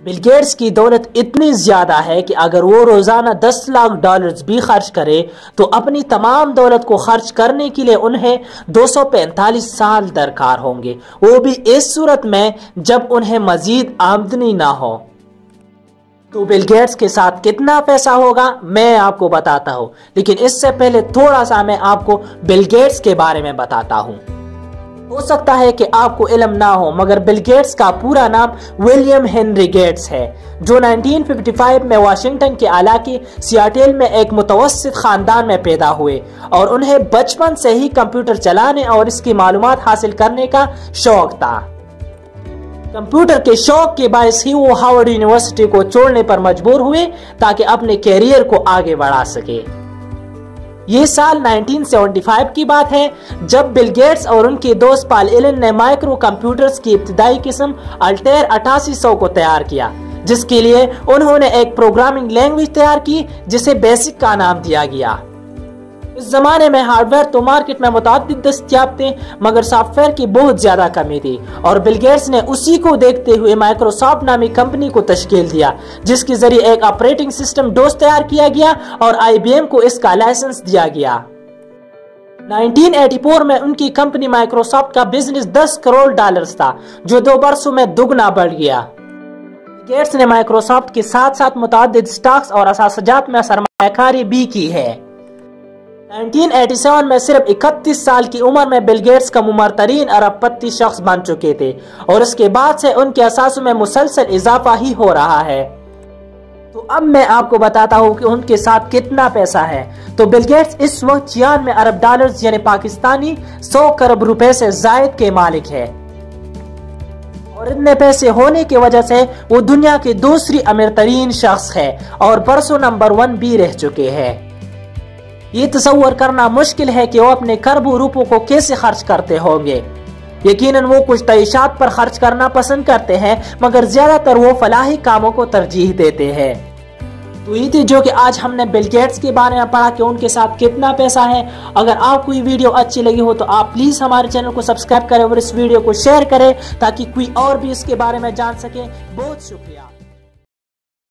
Bill Gates की दौलत इतनी ज्यादा है कि अगर वो रोजाना 10 लाख डॉलर्स भी खर्च करे तो अपनी तमाम दौलत को खर्च करने के लिए उन्हें 245 साल दरकार होंगे, वो भी इस सूरत में जब उन्हें मजीद आमदनी ना हो। तो बिल गेट्स के साथ कितना पैसा होगा मैं आपको बताता हूँ, लेकिन इससे पहले थोड़ा सा मैं आपको बिल गेट्स के बारे में बताता हूँ। हो सकता है कि आपको इल्म ना हो, मगर बिल गेट्स का पूरा नाम विलियम हेनरी गेट्स है, जो 1955 में वाशिंगटन के इलाके सियाटल में एक मुतवस्सित खानदान में पैदा हुए और उन्हें बचपन से ही कंप्यूटर चलाने और इसकी मालूमात हासिल करने का शौक था। कंप्यूटर के शौक के बायस ही वो हार्वर्ड यूनिवर्सिटी को छोड़ने पर मजबूर हुए ताकि अपने कैरियर को आगे बढ़ा सके। ये साल 1975 की बात है जब बिल गेट्स और उनके दोस्त पॉल एलन ने माइक्रो कंप्यूटर्स की इब्तिदाई किस्म अल्टेयर 8800 को तैयार किया, जिसके लिए उन्होंने एक प्रोग्रामिंग लैंग्वेज तैयार की जिसे बेसिक का नाम दिया गया। इस जमाने में हार्डवेयर तो मार्केट में मुताबिक दस्तयाब थे, मगर सॉफ्टवेयर की बहुत ज्यादा कमी थी और बिल गेट्स ने उसी को देखते हुए माइक्रोसॉफ्ट नामी कंपनी को तश्कील दिया, जिसके जरिए एक ऑपरेटिंग सिस्टम डोस तैयार किया गया और IBM को इसका लाइसेंस दिया गया। 1984 में उनकी कंपनी माइक्रोसॉफ्ट का बिजनेस 10 करोड़ डॉलर्स था, जो 2 वर्षों में दुगना बढ़ गया। गेट्स ने माइक्रोसॉफ्ट के साथ साथ मुतादिद स्टॉक्स और असासजात में सरमायाकारी भी की है। 1987 में सिर्फ 31 साल की उम्र में बिल गेट्स का मुमरतरीन अरबपति शख्स बन चुके थे और उसके बाद से उनके असासों में मुसलसल इजाफा ही हो रहा है। तो अब मैं आपको बताता हूँ कि उनके साथ कितना पैसा है। तो बिल गेट्स इस वक्त 96 अरब डॉलर्स यानी पाकिस्तानी 100 करोड़ रुपए से जायद के मालिक है और इतने पैसे होने की वजह से वो दुनिया के दूसरी अमीर तरीन शख्स है और बरसों नंबर 1 भी रह चुके हैं। ये तसव्वुर करना मुश्किल है कि वो अपने खरबों रुपयों को कैसे खर्च करते होंगे। यकीनन वो कुछ तईशात पर खर्च करना पसंद करते हैं, मगर ज्यादातर वो फलाही कामों को तरजीह देते हैं। तो ये थी जो कि आज हमने बिल गेट्स के बारे में पढ़ा कि उनके साथ कितना पैसा है। अगर आपको ये वीडियो अच्छी लगी हो तो आप प्लीज हमारे चैनल को सब्सक्राइब करें और इस वीडियो को शेयर करें ताकि कोई और भी इसके बारे में जान सके। बहुत शुक्रिया।